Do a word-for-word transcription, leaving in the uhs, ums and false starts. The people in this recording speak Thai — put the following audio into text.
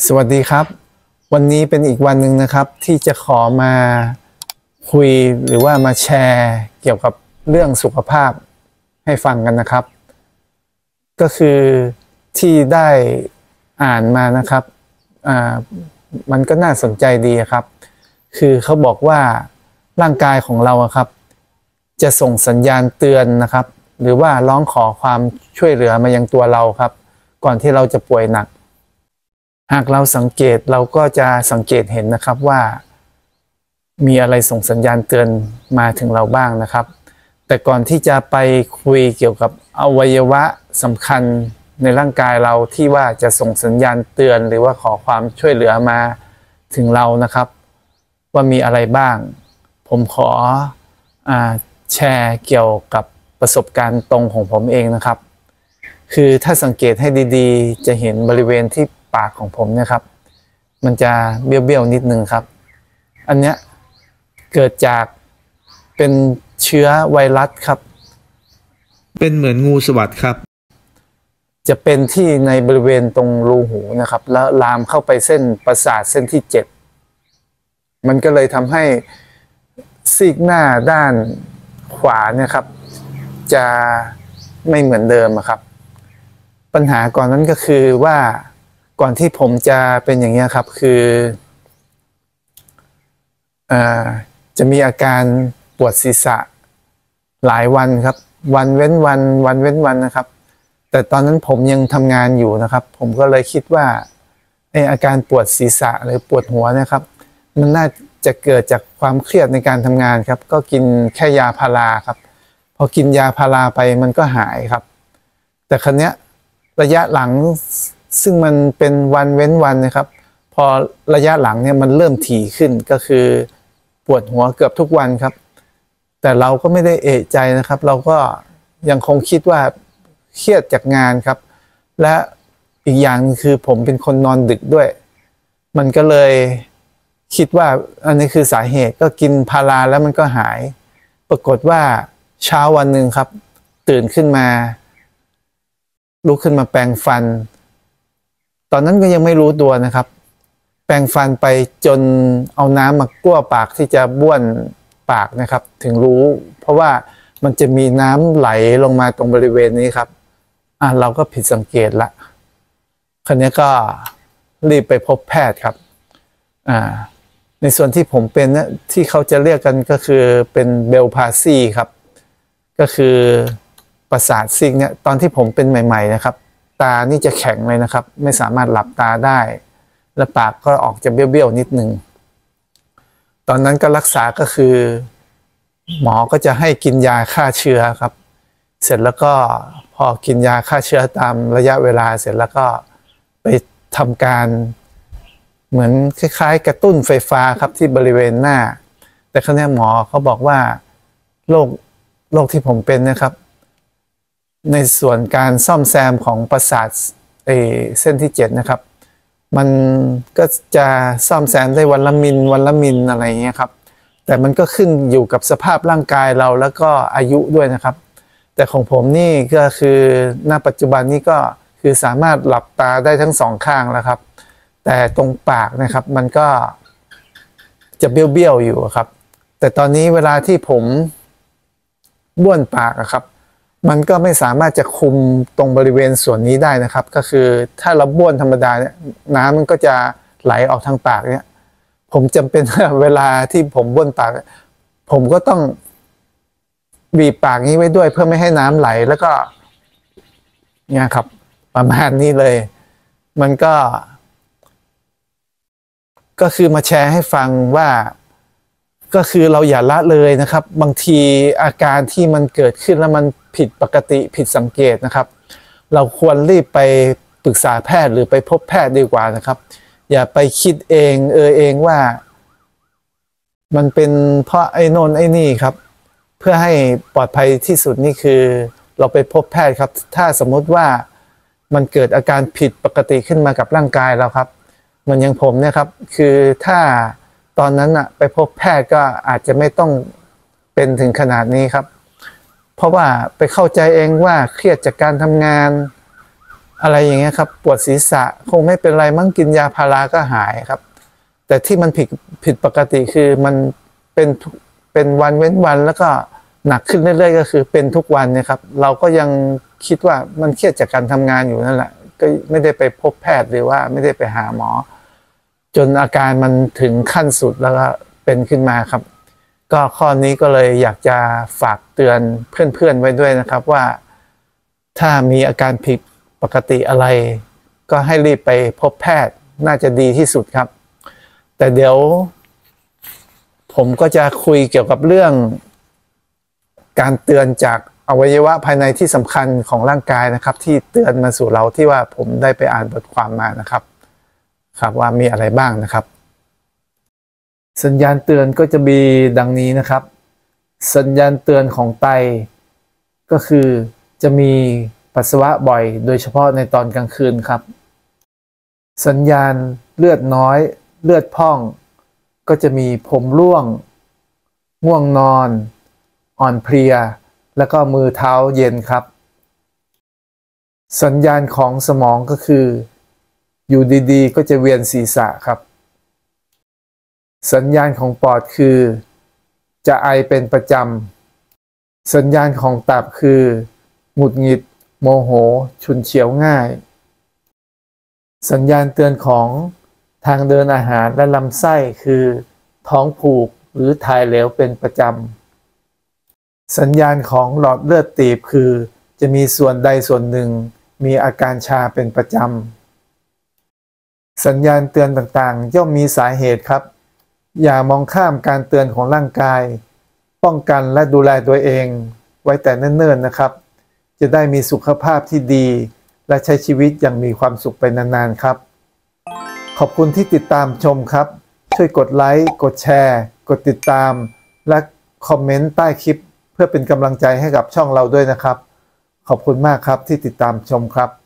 สวัสดีครับวันนี้เป็นอีกวันหนึ่งนะครับที่จะขอมาคุยหรือว่ามาแชร์เกี่ยวกับเรื่องสุขภาพให้ฟังกันนะครับก็คือที่ได้อ่านมานะครับอ่ามันก็น่าสนใจดีครับคือเขาบอกว่าร่างกายของเราครับจะส่งสัญญาณเตือนนะครับหรือว่าร้องขอความช่วยเหลือมายังตัวเราครับก่อนที่เราจะป่วยหนักหากเราสังเกตเราก็จะสังเกตเห็นนะครับว่ามีอะไรส่งสัญญาณเตือนมาถึงเราบ้างนะครับแต่ก่อนที่จะไปคุยเกี่ยวกับอวัยวะสำคัญในร่างกายเราที่ว่าจะส่งสัญญาณเตือนหรือว่าขอความช่วยเหลือมาถึงเรานะครับว่ามีอะไรบ้างผมขออ่าแชร์เกี่ยวกับประสบการณ์ตรงของผมเองนะครับคือถ้าสังเกตให้ดีๆจะเห็นบริเวณที่ปากของผมเนี่ยครับมันจะเบี้ยวๆนิดนึงครับอันเนี้ยเกิดจากเป็นเชื้อไวรัสครับเป็นเหมือนงูสวัสด์ครับจะเป็นที่ในบริเวณตรงรูหูนะครับแล้วลามเข้าไปเส้นประสาทเส้นที่เจ็ดมันก็เลยทำให้ซีกหน้าด้านขวาเนี่ยครับจะไม่เหมือนเดิมครับปัญหาก่อนนั้นก็คือว่าก่อนที่ผมจะเป็นอย่างนี้ครับคืออ่าจะมีอาการปวดศีรษะหลายวันครับวันเว้นวันวันเว้นวันนะครับแต่ตอนนั้นผมยังทำงานอยู่นะครับผมก็เลยคิดว่าไออาการปวดศีรษะหรือปวดหัวนะครับมันน่าจะเกิดจากความเครียดในการทำงานครับก็กินแค่ยาพาราครับพอกินยาพาราไปมันก็หายครับแต่ครั้งเนี้ยระยะหลังซึ่งมันเป็นวันเว้นวันนะครับพอระยะหลังเนี่ยมันเริ่มถี่ขึ้นก็คือปวดหัวเกือบทุกวันครับแต่เราก็ไม่ได้เอะใจนะครับเราก็ยังคงคิดว่าเครียดจากงานครับและอีกอย่างคือผมเป็นคนนอนดึกด้วยมันก็เลยคิดว่าอันนี้คือสาเหตุก็กินพาราแล้วมันก็หายปรากฏว่าเช้าวันหนึ่งครับตื่นขึ้นมาลุกขึ้นมาแปรงฟันตอนนั้นก็ยังไม่รู้ตัวนะครับแปรงฟันไปจนเอาน้ำมากล้วปากที่จะบ้วนปากนะครับถึงรู้เพราะว่ามันจะมีน้ำไหลลงมาตรงบริเวณนี้ครับอ่ะเราก็ผิดสังเกตละคราวนี้ก็รีบไปพบแพทย์ครับอ่าในส่วนที่ผมเป็นนะที่เขาจะเรียกกันก็คือเป็นเบลพาซีครับก็คือประสาทซีกเนี่ยตอนที่ผมเป็นใหม่ๆนะครับตานี่จะแข็งเลยนะครับไม่สามารถหลับตาได้และปากก็ออกจะเบี้ยวๆนิดนึงตอนนั้นก็รักษาก็คือหมอก็จะให้กินยาฆ่าเชื้อครับเสร็จแล้วก็พอกินยาฆ่าเชื้อตามระยะเวลาเสร็จแล้วก็ไปทำการเหมือนคล้ายๆกระตุ้นไฟฟ้าครับที่บริเวณหน้าแต่ครั้นี้หมอเขาบอกว่าโรคโรคที่ผมเป็นนะครับในส่วนการซ่อมแซมของประสาทเอเส้นที่เจ็ดนะครับมันก็จะซ่อมแซมได้วันละมิลวันละมิลอะไรเงี้ยครับแต่มันก็ขึ้นอยู่กับสภาพร่างกายเราแล้วก็อายุด้วยนะครับแต่ของผมนี่ก็คือณปัจจุบันนี้ก็คือสามารถหลับตาได้ทั้งสองข้างแล้วครับแต่ตรงปากนะครับมันก็จะเบี้ยวๆอยู่ครับแต่ตอนนี้เวลาที่ผมบ้วนปากครับมันก็ไม่สามารถจะคุมตรงบริเวณส่วนนี้ได้นะครับก็คือถ้าเราบ้วนธรรมดาเนี่ยน้ำมันก็จะไหลออกทางปากเนี่ยผมจำเป็นเวลาที่ผมบ้วนปากผมก็ต้องบีบปากนี้ไว้ด้วยเพื่อไม่ให้น้ำไหลแล้วก็เนี่ยครับประมาณนี้เลยมันก็ก็คือมาแชร์ให้ฟังว่าก็คือเราอย่าละเลยนะครับบางทีอาการที่มันเกิดขึ้นแล้วมันผิดปกติผิดสังเกตนะครับเราควรรีบไปปรึกษาแพทย์หรือไปพบแพทย์ดีกว่านะครับอย่าไปคิดเองเออเองว่ามันเป็นเพราะไอ้โน่นไอ้นี่ครับเพื่อให้ปลอดภัยที่สุดนี่คือเราไปพบแพทย์ครับถ้าสมมติว่ามันเกิดอาการผิดปกติขึ้นมากับร่างกายเราครับเหมือนอย่างผมเนี่ยครับคือถ้าตอนนั้นอะไปพบแพทย์ก็อาจจะไม่ต้องเป็นถึงขนาดนี้ครับเพราะว่าไปเข้าใจเองว่าเครียดจากการทำงานอะไรอย่างเงี้ยครับปวดศีรษะคงไม่เป็นไรมั้งกินยาพาราก็หายครับแต่ที่มันผิดผิดปกติคือมันเป็นเป็นวันเว้นวันแล้วก็หนักขึ้นเรื่อยๆก็คือเป็นทุกวันนะครับเราก็ยังคิดว่ามันเครียดจากการทำงานอยู่นั่นแหละก็ไม่ได้ไปพบแพทย์หรือว่าไม่ได้ไปหาหมอจนอาการมันถึงขั้นสุดแล้วก็เป็นขึ้นมาครับก็ข้อนี้ก็เลยอยากจะฝากเตือนเพื่อนๆไว้ด้วยนะครับว่าถ้ามีอาการผิดปกติอะไรก็ให้รีบไปพบแพทย์น่าจะดีที่สุดครับแต่เดี๋ยวผมก็จะคุยเกี่ยวกับเรื่องการเตือนจากอวัยวะภายในที่สำคัญของร่างกายนะครับที่เตือนมาสู่เราที่ว่าผมได้ไปอ่านบทความมานะครับครับว่ามีอะไรบ้างนะครับสัญญาณเตือนก็จะมีดังนี้นะครับสัญญาณเตือนของไตก็คือจะมีปัสสาวะบ่อยโดยเฉพาะในตอนกลางคืนครับสัญญาณเลือดน้อยเลือดพองก็จะมีผมร่วงง่วงนอนอ่อนเพลียแล้วก็มือเท้าเย็นครับสัญญาณของสมองก็คืออยู่ดีๆก็จะเวียนศีรษะครับสัญญาณของปอดคือจะไอเป็นประจำสัญญาณของตับคือหงุดหงิดโมโหฉุนเฉียวง่ายสัญญาณเตือนของทางเดินอาหารและลำไส้คือท้องผูกหรือถ่ายเหลวเป็นประจำสัญญาณของหลอดเลือดตีบคือจะมีส่วนใดส่วนหนึ่งมีอาการชาเป็นประจำสัญญาณเตือนต่างๆย่อมมีสาเหตุครับอย่ามองข้ามการเตือนของร่างกายป้องกันและดูแลตัวเองไว้แต่เนิ่นๆนะครับจะได้มีสุขภาพที่ดีและใช้ชีวิตอย่างมีความสุขไปนานๆครับขอบคุณที่ติดตามชมครับช่วยกดไลค์กดแชร์กดติดตามและคอมเมนต์ใต้คลิปเพื่อเป็นกำลังใจให้กับช่องเราด้วยนะครับขอบคุณมากครับที่ติดตามชมครับ